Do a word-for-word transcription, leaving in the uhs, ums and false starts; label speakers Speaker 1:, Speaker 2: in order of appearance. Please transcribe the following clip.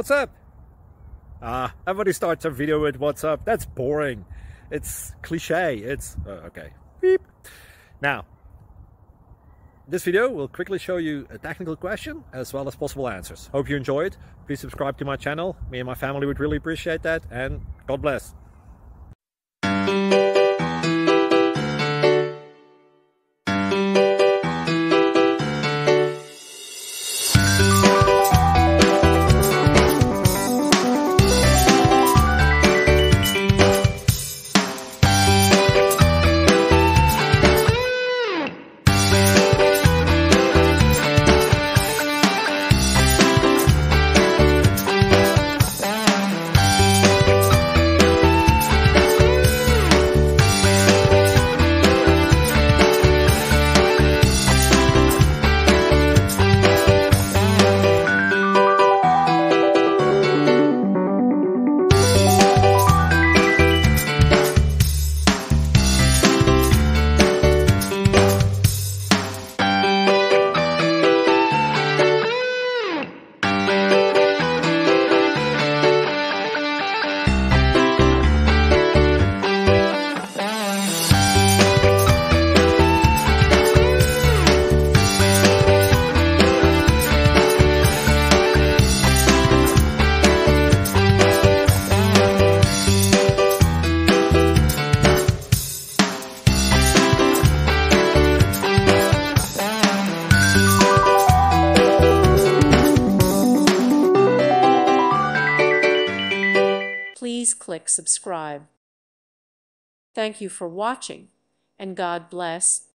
Speaker 1: what's up? Ah, everybody starts a video with what's up. That's boring. It's cliche. It's uh, okay. Beep. Now, this video will quickly show you a technical question as well as possible answers. Hope you enjoy it. Please subscribe to my channel. Me and my family would really appreciate that, and God bless.
Speaker 2: Please click subscribe. Thank you for watching, and God bless.